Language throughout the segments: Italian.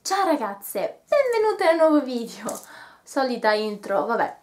Ciao ragazze, benvenute al nuovo video. Solita intro, vabbè.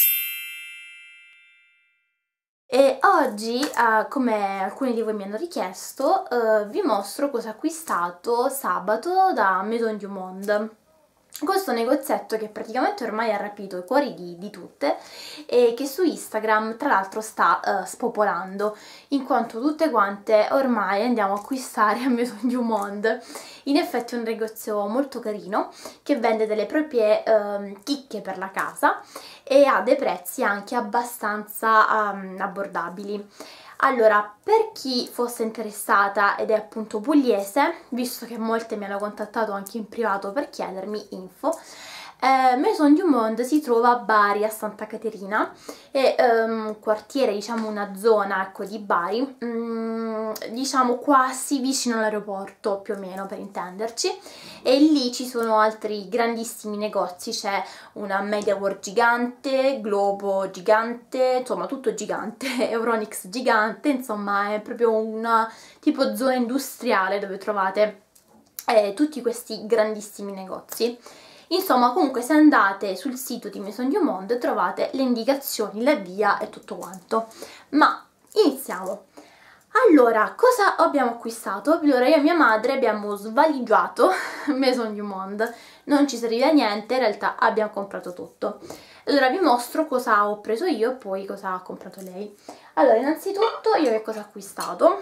E oggi, come alcuni di voi mi hanno richiesto, vi mostro cosa ho acquistato sabato da Maison du Monde. Questo negozietto che praticamente ormai ha rapito i cuori di tutte e che su Instagram tra l'altro sta spopolando, in quanto tutte quante ormai andiamo a acquistare a Maison du Monde. In effetti è un negozio molto carino che vende delle proprie chicche per la casa e ha dei prezzi anche abbastanza abbordabili. Allora, per chi fosse interessata ed è appunto pugliese, visto che molte mi hanno contattato anche in privato per chiedermi info, Maison du Monde si trova a Bari, a Santa Caterina, è un quartiere, diciamo una zona, ecco, di Bari, diciamo quasi vicino all'aeroporto, più o meno per intenderci, e lì ci sono altri grandissimi negozi, c'è una MediaWorld gigante, Globo gigante, insomma tutto gigante, Euronics gigante, insomma è proprio una tipo zona industriale dove trovate tutti questi grandissimi negozi. Insomma, comunque se andate sul sito di Maison du Monde trovate le indicazioni, la via e tutto quanto. Ma iniziamo. Allora, cosa abbiamo acquistato? Allora, io e mia madre abbiamo svaligiato Maison du Monde, non ci serviva niente, in realtà abbiamo comprato tutto. Allora vi mostro cosa ho preso io e poi cosa ha comprato lei. Allora, innanzitutto io che cosa ho acquistato?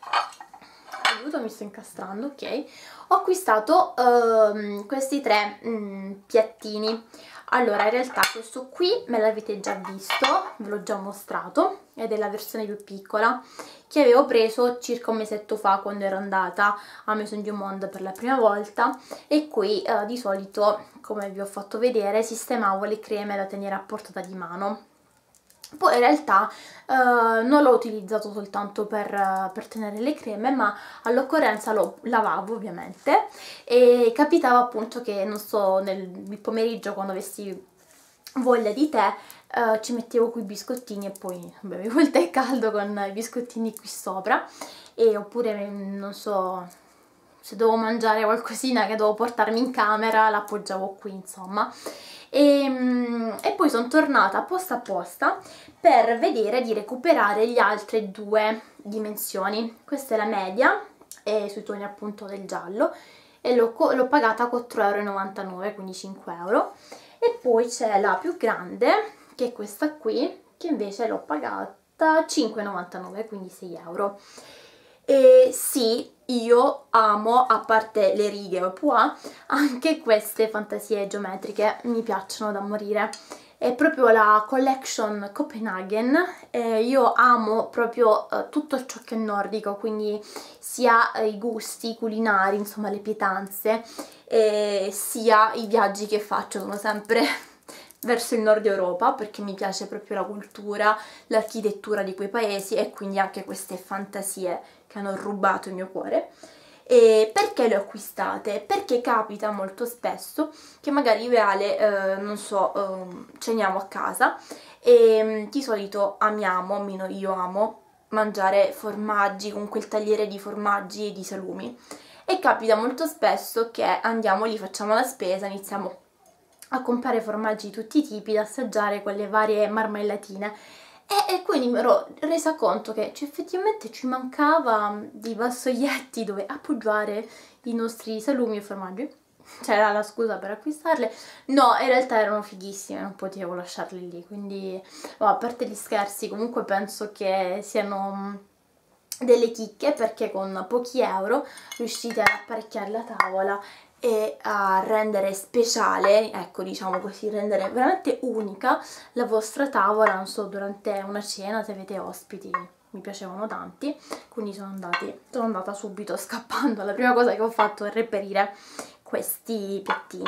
Aiuto, mi sto incastrando, ok. Ho acquistato questi tre piattini. Allora, in realtà questo qui me l'avete già visto, ve l'ho già mostrato, ed è la versione più piccola, che avevo preso circa un mesetto fa quando ero andata a Maison du Monde per la prima volta, e qui di solito, come vi ho fatto vedere, sistemavo le creme da tenere a portata di mano. Poi in realtà non l'ho utilizzato soltanto per tenere le creme, ma all'occorrenza lo lavavo ovviamente, e capitava appunto che, non so, nel pomeriggio quando avessi voglia di tè ci mettevo qui i biscottini e poi bevevo il tè caldo con i biscottini qui sopra, e oppure non so, se dovevo mangiare qualcosina che dovevo portarmi in camera l'appoggiavo qui, insomma. E poi sono tornata apposta per vedere di recuperare le altre due dimensioni. Questa è la media, è sui toni appunto del giallo, e l'ho pagata a 4,99 €, quindi 5 euro. E poi c'è la più grande, che è questa qui, che invece l'ho pagata 5,99 €, quindi 6 euro. E sì, io amo, a parte le righe o pois, anche queste fantasie geometriche, mi piacciono da morire. È proprio la collection Copenhagen, io amo proprio tutto ciò che è nordico, quindi sia i gusti culinari, insomma le pietanze, sia i viaggi che faccio, sono sempre verso il nord Europa, perché mi piace proprio la cultura, l'architettura di quei paesi, e quindi anche queste fantasie che hanno rubato il mio cuore. E perché le ho acquistate? Perché capita molto spesso che magari io e Ale, non so, ceniamo a casa e di solito amiamo, almeno io amo, mangiare formaggi con quel tagliere di formaggi e di salumi, e capita molto spesso che andiamo lì, facciamo la spesa, iniziamo a comprare formaggi di tutti i tipi, da assaggiare quelle varie marmellatine, e quindi mi ero resa conto che effettivamente ci mancava di vassoietti dove appoggiare i nostri salumi e formaggi. C'era la scusa per acquistarle. No, in realtà erano fighissime, non potevo lasciarli lì, quindi a parte gli scherzi, comunque penso che siano delle chicche, perché con pochi euro riuscite ad apparecchiare la tavola e a rendere speciale, ecco, diciamo così, rendere veramente unica la vostra tavola, non so, durante una cena, se avete ospiti. Mi piacevano tanti, quindi sono andata subito scappando. La prima cosa che ho fatto è reperire questi piattini.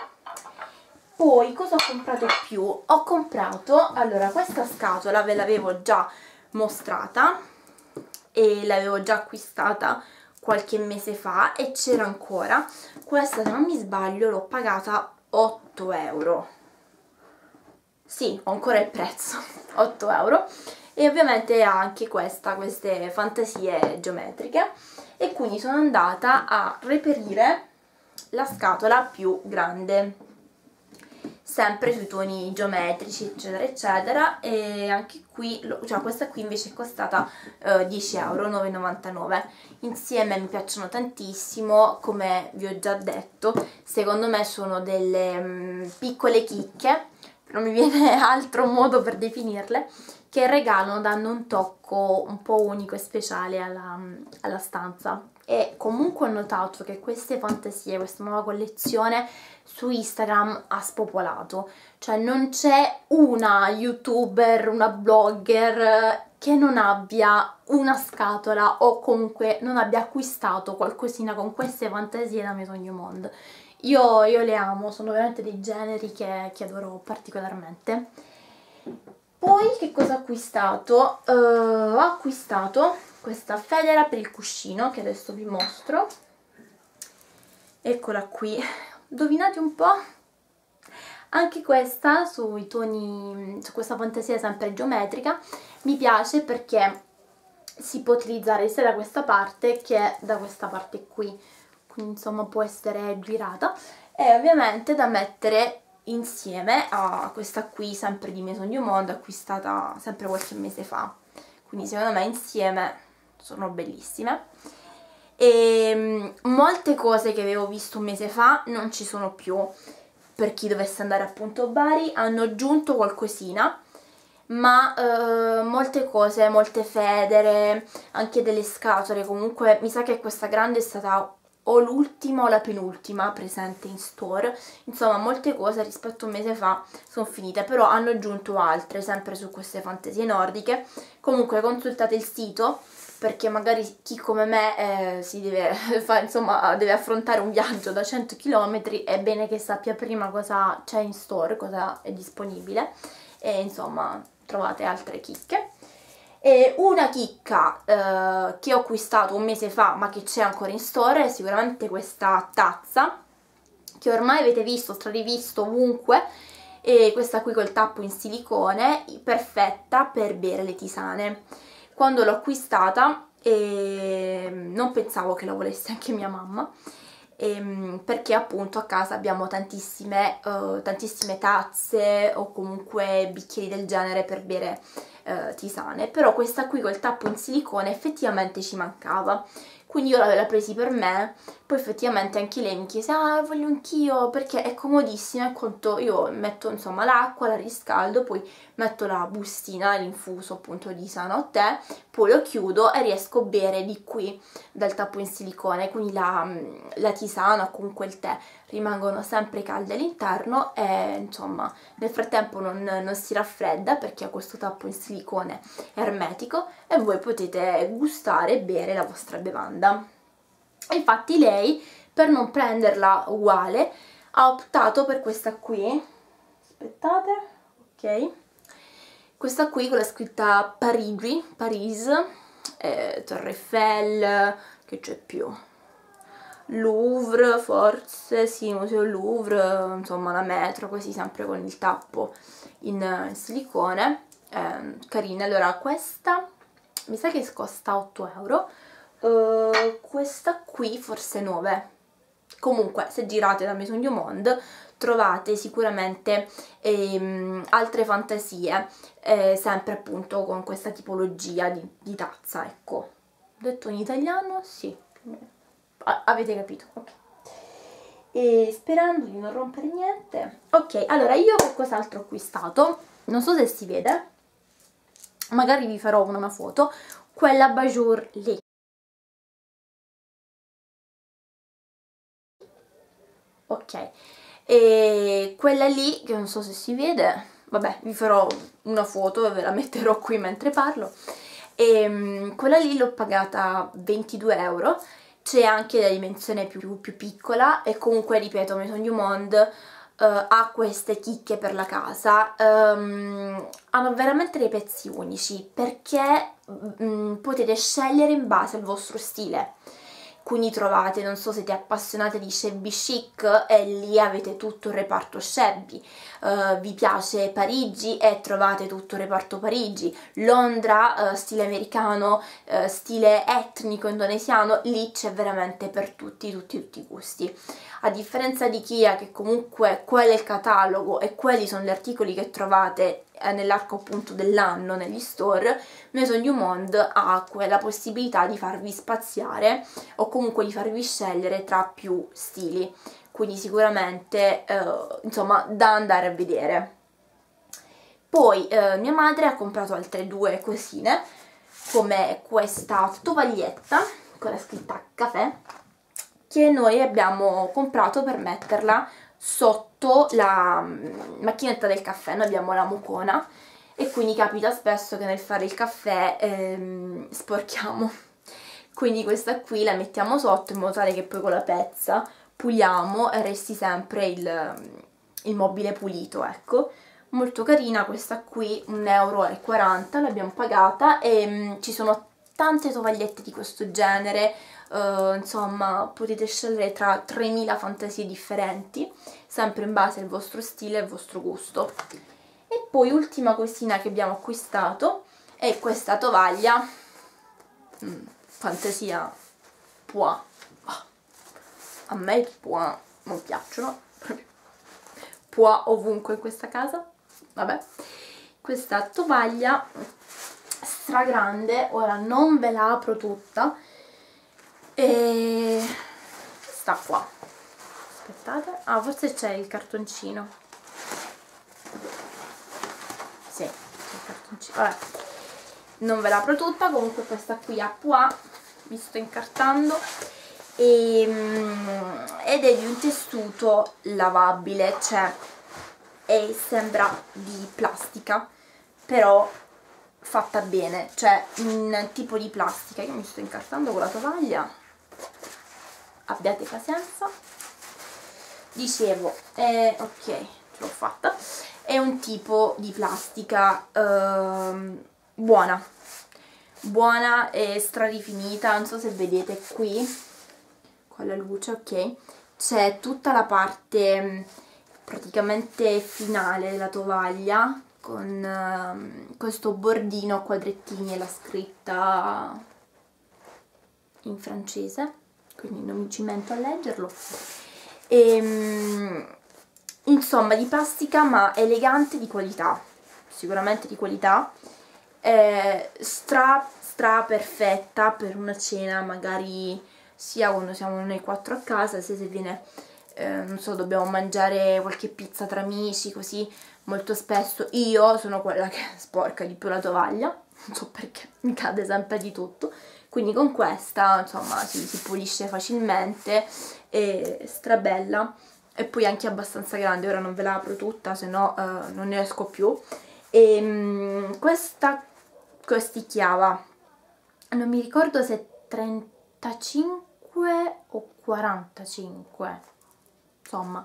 Poi cosa ho comprato più? Ho comprato, allora, questa scatola ve l'avevo già mostrata e l'avevo già acquistata qualche mese fa, e c'era ancora. Questa, se non mi sbaglio, l'ho pagata 8 euro. Sì, ho ancora il prezzo, 8 euro. E ovviamente ha anche queste fantasie geometriche, e quindi sono andata a reperire la scatola più grande, sempre sui toni geometrici eccetera eccetera, e anche qui, cioè questa qui invece è costata 10 euro, 9,99. Insieme mi piacciono tantissimo, come vi ho già detto, secondo me sono delle piccole chicche, non mi viene altro modo per definirle, che regalano, danno un tocco un po' unico e speciale alla stanza. E comunque ho notato che queste fantasie, questa nuova collezione su Instagram ha spopolato, cioè non c'è una youtuber, una blogger che non abbia una scatola o comunque non abbia acquistato qualcosina con queste fantasie da Maison du Monde. Io le amo, sono veramente dei generi che adoro particolarmente. Poi che cosa ho acquistato? Ho acquistato questa federa per il cuscino che adesso vi mostro. Eccola qui, indovinate un po'? Anche questa sui toni, su questa fantasia sempre geometrica, mi piace perché si può utilizzare sia da questa parte che da questa parte qui, quindi insomma può essere girata, e ovviamente da mettere insieme a questa qui sempre di Maison du Monde, acquistata sempre qualche mese fa, quindi secondo me insieme sono bellissime. E molte cose che avevo visto un mese fa non ci sono più, per chi dovesse andare appunto a Bari. Hanno aggiunto qualcosina, ma molte cose, molte federe, anche delle scatole. Comunque mi sa che questa grande è stata o l'ultima o la penultima presente in store. Insomma, molte cose rispetto a un mese fa sono finite, però hanno aggiunto altre sempre su queste fantasie nordiche. Comunque consultate il sito, perché magari chi come me si deve insomma, deve affrontare un viaggio da 100 km, è bene che sappia prima cosa c'è in store, cosa è disponibile, e insomma trovate altre chicche. E una chicca che ho acquistato un mese fa ma che c'è ancora in store è sicuramente questa tazza, che ormai avete visto, strarivisto ovunque, e questa qui col tappo in silicone, perfetta per bere le tisane. Quando l'ho acquistata non pensavo che la volesse anche mia mamma, perché appunto a casa abbiamo tantissime tazze o comunque bicchieri del genere per bere tisane, però questa qui col tappo in silicone effettivamente ci mancava, quindi io l'ho presi per me. Poi effettivamente anche lei mi chiese: ah, voglio anch'io, perché è comodissima, e conto io metto insomma l'acqua, la riscaldo, poi metto la bustina, l'infuso appunto di tisana o tè, poi lo chiudo e riesco a bere di qui dal tappo in silicone, quindi la tisana o comunque il tè rimangono sempre caldi all'interno, e insomma nel frattempo non si raffredda perché ha questo tappo in silicone ermetico, e voi potete gustare e bere la vostra bevanda. Infatti lei, per non prenderla uguale, ha optato per questa qui, aspettate, ok, questa qui con la scritta Parigi, Paris, Torre Eiffel, che c'è più? Louvre, forse, sì, Museo Louvre, insomma la metro, così sempre con il tappo in silicone, carina. Allora questa mi sa che costa 8 euro, questa qui forse 9. Comunque se girate da Maison du Monde trovate sicuramente altre fantasie, sempre appunto con questa tipologia di tazza, ecco. Detto in italiano? Sì, avete capito, ok. E sperando di non rompere niente. Ok, allora io che cos'altro ho acquistato? Non so se si vede, magari vi farò una foto. Quella Bajour lì, ok, e quella lì che non so se si vede, vabbè, vi farò una foto e ve la metterò qui mentre parlo. E quella lì l'ho pagata 22 euro. C'è anche la dimensione più piccola, e comunque ripeto, Maison du Monde ha queste chicche per la casa. Hanno veramente dei pezzi unici, perché potete scegliere in base al vostro stile. Quindi trovate, non so, siete appassionate di shabby chic e lì avete tutto il reparto shabby. Vi piace Parigi e trovate tutto il reparto Parigi. Londra, stile americano, stile etnico indonesiano, lì c'è veramente per tutti i gusti. A differenza di Ikea, che comunque quello è il catalogo e quelli sono gli articoli che trovate nell'arco appunto dell'anno negli store, Maison du Monde ha quella possibilità di farvi spaziare o comunque di farvi scegliere tra più stili, quindi sicuramente insomma da andare a vedere. Poi mia madre ha comprato altre due cosine, come questa tovaglietta con la scritta caffè, che noi abbiamo comprato per metterla sotto la macchinetta del caffè. Noi abbiamo la mucona e quindi capita spesso che nel fare il caffè sporchiamo, quindi questa qui la mettiamo sotto in modo tale che poi con la pezza puliamo e resti sempre il mobile pulito, ecco. Molto carina questa qui, 1,40 € l'abbiamo pagata e ci sono tante tovagliette di questo genere, insomma potete scegliere tra 3000 fantasie differenti, sempre in base al vostro stile e al vostro gusto. E poi ultima cosina che abbiamo acquistato è questa tovaglia, fantasia pois. A me i pois non piacciono, pois ovunque in questa casa. Vabbè, questa tovaglia stragrande, ora non ve la apro tutta e sta qua, aspettate, forse c'è il cartoncino, sì, c'è il cartoncino, vabbè, non ve la apro tutta. Comunque questa qui ha pois, vi sto incartando, ed è di un tessuto lavabile, cioè sembra di plastica, però fatta bene, cioè un tipo di plastica. Io mi sto incartando con la tovaglia, abbiate pazienza. Dicevo, ok, ce l'ho fatta. È un tipo di plastica buona e strarifinita. Non so se vedete qui con la luce, ok, c'è tutta la parte praticamente finale della tovaglia con questo bordino a quadrettini e la scritta in francese, quindi non mi cimento a leggerlo. Insomma, di plastica ma elegante, di qualità, sicuramente di qualità, stra perfetta per una cena, magari sia quando siamo noi 4 a casa, sia se viene non so, dobbiamo mangiare qualche pizza tra amici, così. Molto spesso io sono quella che sporca di più la tovaglia, non so perché, mi cade sempre di tutto, quindi con questa insomma si pulisce facilmente, è strabella e poi anche abbastanza grande. Ora non ve la apro tutta, se no non ne esco più. Questa costicchiava, non mi ricordo se 35 o 45, insomma,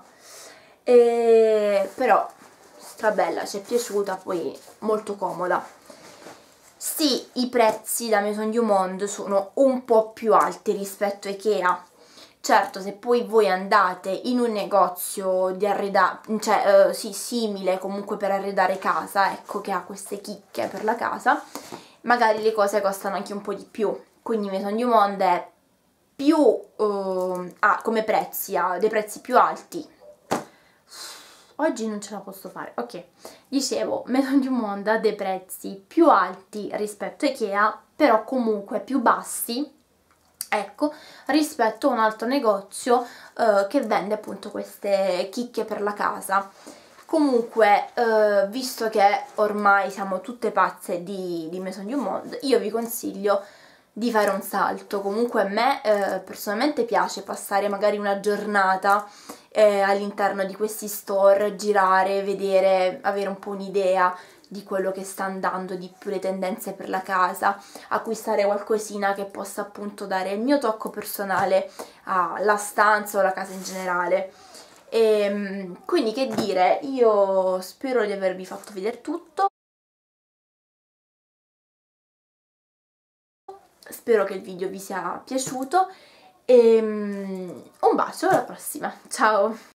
però strabella, ci è piaciuta, poi molto comoda. Sì, i prezzi da Maison du Monde sono un po' più alti rispetto a Ikea. Certo, se poi voi andate in un negozio di cioè sì, simile comunque per arredare casa, ecco, che ha queste chicche per la casa, magari le cose costano anche un po' di più. Quindi Maison du Monde è più come prezzi, ha dei prezzi più alti. Oggi non ce la posso fare, ok. Dicevo, Maison du Monde ha dei prezzi più alti rispetto a Ikea, però comunque più bassi, ecco, rispetto a un altro negozio che vende appunto queste chicche per la casa. Comunque, visto che ormai siamo tutte pazze di Maison du Monde, io vi consiglio di fare un salto. Comunque a me personalmente piace passare magari una giornata all'interno di questi store, girare, vedere, avere un po' un'idea di quello che sta andando, di più le tendenze per la casa, acquistare qualcosina che possa appunto dare il mio tocco personale alla stanza o alla casa in generale. Quindi che dire, io spero di avervi fatto vedere tutto. Spero che il video vi sia piaciuto e un bacio, alla prossima, ciao!